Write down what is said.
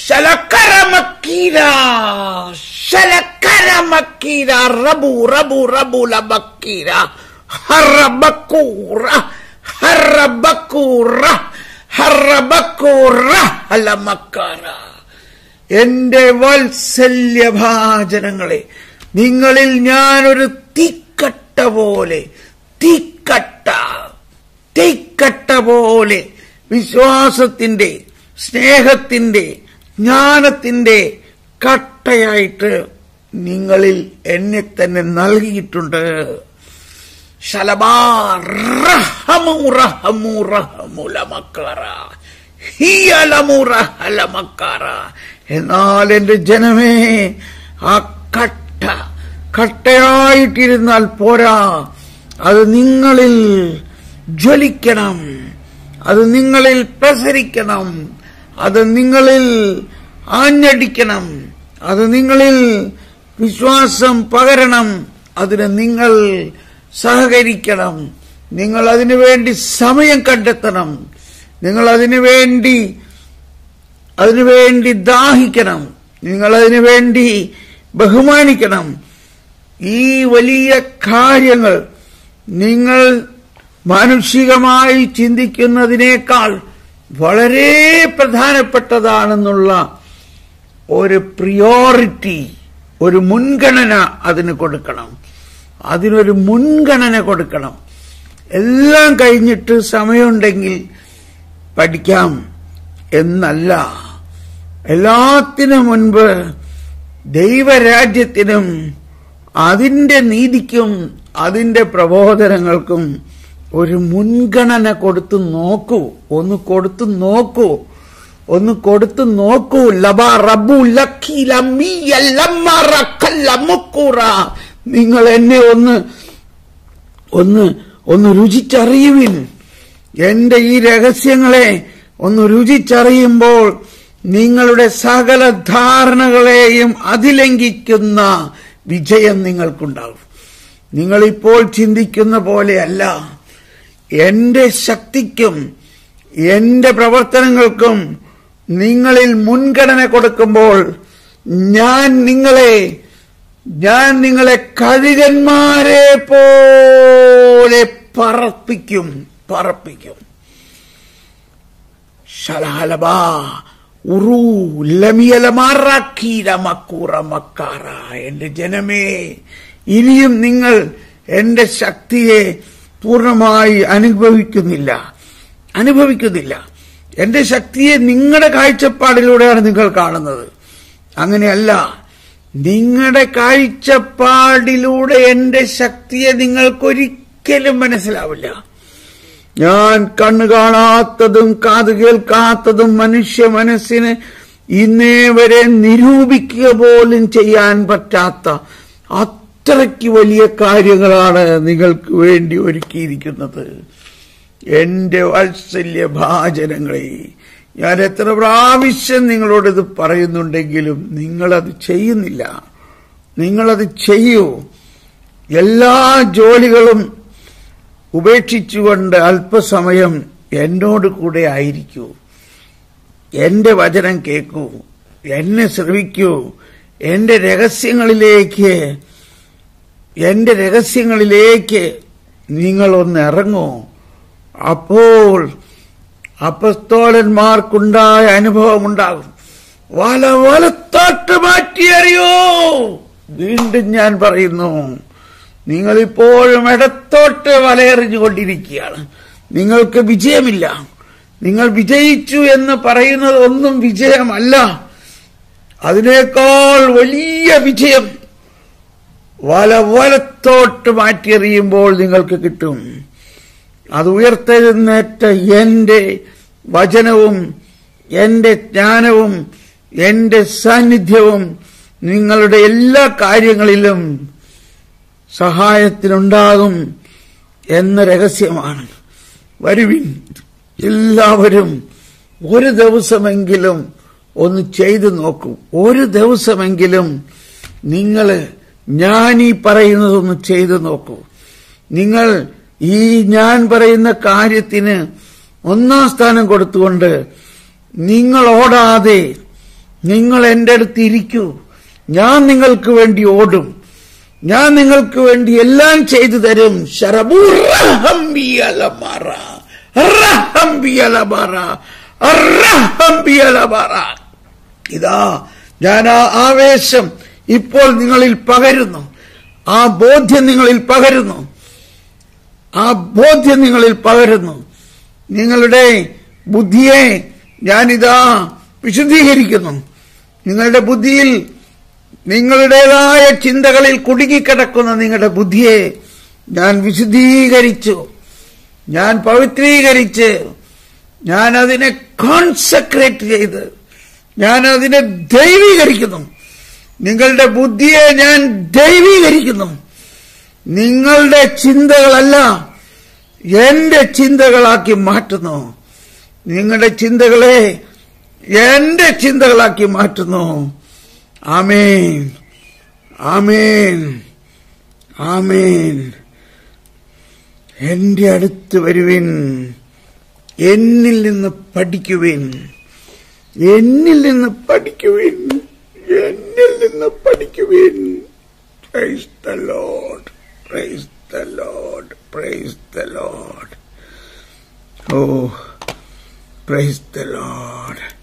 Shalakaramakira, Shalakaramakira, Rabu, Rabu, Rabu, Labakira, Harabakura, Harabakura, Harabakura, Alamakara. എന്റെ വാത്സല്യഭാജനങ്ങളെ, നിങ്ങളിൽ ഞാനൊരു തീക്കട്ട പോലെ, തീക്കട്ട പോലെ വിശ്വാസത്തിന്റെ, സ്നേഹത്തിന്റെ, ജ്ഞാനത്തിന്റെ കട്ടയായിട്ട് നിങ്ങളിൽ എന്നെ തന്നെ നൽകിയിട്ടുണ്ട്. എന്നാൽ എന്റെ ജനമേ, ആ കട്ടയായിട്ടിരുന്നാൽ പോരാ, അത് നിങ്ങളിൽ ജ്വലിക്കണം, അത് നിങ്ങളിൽ പ്രസരിക്കണം, അത് നിങ്ങളിൽ ആഞ്ഞടിക്കണം, അത് നിങ്ങളിൽ വിശ്വാസം പകരണം, അതിന് നിങ്ങൾ സഹകരിക്കണം, നിങ്ങൾ അതിനുവേണ്ടി സമയം കണ്ടെത്തണം, നിങ്ങൾ അതിനുവേണ്ടി ദാഹിക്കണം, നിങ്ങൾ അതിനുവേണ്ടി ബഹുമാനിക്കണം. ഈ വലിയ കാര്യങ്ങൾ നിങ്ങൾ മാനുഷികമായി ചിന്തിക്കുന്നതിനേക്കാൾ വളരെ പ്രധാനപ്പെട്ടതാണെന്നുള്ള ഒരു പ്രിയോറിറ്റി, ഒരു മുൻഗണന അതിന് കൊടുക്കണം. അതിനൊരു മുൻഗണന കൊടുക്കണം. എല്ലാം കഴിഞ്ഞിട്ട് സമയമുണ്ടെങ്കിൽ പഠിക്കാം എന്നല്ല. എല്ലാത്തിനും മുൻപ് ദൈവരാജ്യത്തിനും അതിന്റെ നീതിക്കും അതിന്റെ പ്രബോധനങ്ങൾക്കും ഒരു മുൻഗണന കൊടുത്തു നോക്കൂ. ഒന്ന് കൊടുത്തു നോക്കൂ. ലബാ റബ്ബു ലക്കി ലമ്മിയ ലമ്മ റക്കല്ല മുക്കുറ. നിങ്ങൾ എന്നെ ഒന്ന് രുചിച്ചറിയുവിൻ. എന്റെ ഈ രഹസ്യങ്ങളെ ഒന്ന് രുചിച്ചറിയുമ്പോൾ നിങ്ങളുടെ സകല ധാരണകളെയും അതിലംഘിക്കുന്ന വിജയം നിങ്ങൾക്കുണ്ടാകും. നിങ്ങളിപ്പോൾ ചിന്തിക്കുന്ന പോലെയല്ല. എന്റെ ശക്തിക്കും എന്റെ പ്രവർത്തനങ്ങൾക്കും നിങ്ങളിൽ മുൻഗണന കൊടുക്കുമ്പോൾ ഞാൻ നിങ്ങളെ കഴുകന്മാരെ പോലെ പറപ്പിക്കും. ശലഹലബാ ഉറു ലമിയലമാറാക്കീര മക്കൂറ മക്കാറ. എന്റെ ജനമേ, ഇനിയും നിങ്ങൾ എന്റെ ശക്തിയെ പൂർണ്ണമായി അനുഭവിക്കുന്നില്ല. എന്റെ ശക്തിയെ നിങ്ങളുടെ കാഴ്ചപ്പാടിലൂടെയാണ് നിങ്ങൾ കാണുന്നത്. അങ്ങനെയല്ല. നിങ്ങളുടെ കാഴ്ചപ്പാടിലൂടെ എന്റെ ശക്തിയെ നിങ്ങൾക്കൊരിക്കലും മനസ്സിലാവില്ല. ഞാൻ കണ്ണു കാണാത്തതും കാത് കേൾക്കാത്തതും മനുഷ്യ മനസ്സിന് ഇന്നേ വരെ നിരൂപിക്കുക പോലും ചെയ്യാൻ പറ്റാത്ത അത്രയ്ക്ക് വലിയ കാര്യങ്ങളാണ് നിങ്ങൾക്ക് വേണ്ടി ഒരുക്കിയിരിക്കുന്നത്. എന്റെ വാത്സല്യഭാജനങ്ങളെ, ഞാൻ എത്ര പ്രാവശ്യം നിങ്ങളോടിത് പറയുന്നുണ്ടെങ്കിലും നിങ്ങളത് ചെയ്യുന്നില്ല. നിങ്ങളത് ചെയ്യൂ. എല്ലാ ജോലികളും ഉപേക്ഷിച്ചുകൊണ്ട് അല്പസമയം എന്നോട് കൂടെ ആയിരിക്കൂ. എന്റെ വചനം കേൾക്കൂ, എന്നെ ശ്രവിക്കൂ. എന്റെ രഹസ്യങ്ങളിലേക്ക് നിങ്ങളൊന്ന് ഇറങ്ങൂ. അപ്പോൾ അപ്പസ്തോലന്മാർക്കുണ്ടായ അനുഭവമുണ്ടാകും. വലത്തോട്ട് മാറ്റിയറിയോ. വീണ്ടും ഞാൻ പറയുന്നു, നിങ്ങളിപ്പോഴും ഇടത്തോട്ട് വലയെറിഞ്ഞുകൊണ്ടിരിക്കുകയാണ്. നിങ്ങൾക്ക് വിജയമില്ല. നിങ്ങൾ വിജയിച്ചു എന്ന് പറയുന്നത് ഒന്നും വിജയമല്ല. അതിനേക്കാൾ വലിയ വിജയം വലത്തോട്ട് മാറ്റിയെറിയുമ്പോൾ നിങ്ങൾക്ക് കിട്ടും. അത് ഉയർത്തെഴുന്നേറ്റ എന്റെ വചനവും എന്റെ ജ്ഞാനവും എന്റെ സാന്നിധ്യവും നിങ്ങളുടെ എല്ലാ കാര്യങ്ങളിലും സഹായത്തിനുണ്ടാകും എന്ന രഹസ്യമാണ്. വരുവിൻ, എല്ലാവരും ഒരു ദിവസമെങ്കിലും ഒന്ന് ചെയ്തു നോക്കൂ. ഒരു ദിവസമെങ്കിലും ഞാൻ ഈ പറയുന്നതൊന്ന് ചെയ്തു നോക്കൂ. നിങ്ങൾ ഈ ഞാൻ പറയുന്ന കാര്യത്തിന് ഒന്നാം സ്ഥാനം കൊടുത്തുകൊണ്ട് നിങ്ങൾ ഓടാതെ, നിങ്ങൾ എന്റെ അടുത്ത് ഇരിക്കൂ, ഞാൻ നിങ്ങൾക്ക് വേണ്ടി ഓടും, ഞാൻ നിങ്ങൾക്ക് വേണ്ടി എല്ലാം ചെയ്തു തരും. ഇതാ ഞാൻ ആ ആവേശം ഇപ്പോൾ നിങ്ങളിൽ പകരുന്നു, ആ ബോധ്യം നിങ്ങളിൽ പകരുന്നു, ആ ബോധ്യം നിങ്ങളിൽ പകരുന്നു. നിങ്ങളുടെ ബുദ്ധിയെ ഞാനിതാ വിശുദ്ധീകരിക്കുന്നു. നിങ്ങളുടെ ബുദ്ധിയിൽ നിങ്ങളുടേതായ ചിന്തകളിൽ കുടുങ്ങിക്കിടക്കുന്ന നിങ്ങളുടെ ബുദ്ധിയെ ഞാൻ വിശുദ്ധീകരിച്ചു, ഞാൻ പവിത്രീകരിച്ച്, ഞാൻ അതിനെ കോൺസെക്രേറ്റ് ചെയ്ത്, ഞാൻ അതിനെ ദൈവീകരിക്കുന്നു. നിങ്ങളുടെ ബുദ്ധിയെ ഞാൻ ദൈവീകരിക്കുന്നു. നിങ്ങളുടെ ചിന്തകളല്ല എന്റെ ചിന്തകളാക്കി മാറ്റുന്നു. നിങ്ങളുടെ ചിന്തകളെ എന്റെ ചിന്തകളാക്കി മാറ്റുന്നു. ആമേൻ, ആമേൻ, ആമേൻ. എന്റെ അടുത്ത് വരുവിൻ, എന്നിൽ നിന്ന് പഠിക്കുവിൻ, എന്നിൽ നിന്ന് പഠിക്കുവിൻ, എന്നിൽ നിന്ന് പഠിക്കുവിൻ. Praise the Lord, praise the Lord, praise the Lord. Oh, praise the Lord.